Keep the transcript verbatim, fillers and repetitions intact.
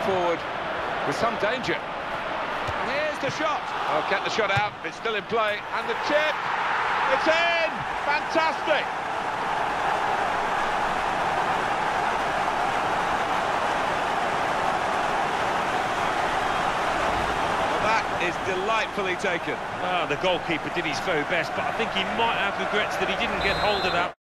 forward with some danger. Here's the shot. Oh, get the shot out. It's still in play. And the chip. It's in. Fantastic. Well, that is delightfully taken. Ah, the goalkeeper did his very best, but I think he might have regrets that he didn't get hold of that.